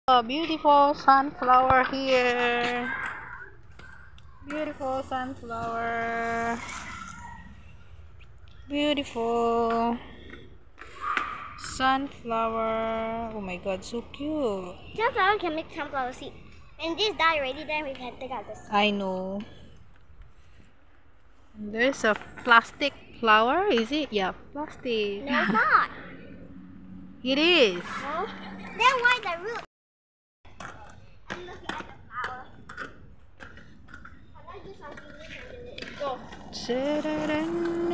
A beautiful sunflower here. Beautiful sunflower. Beautiful sunflower. Oh my god, so cute. Sunflower can make sunflower seed. And this die already, then we can take out this. I know. There's a plastic flower, is it? Yeah, plastic. No, it's not. It is. No. Then why the root? I'm looking at the flower. Can I do something? Go. Ta-da-da.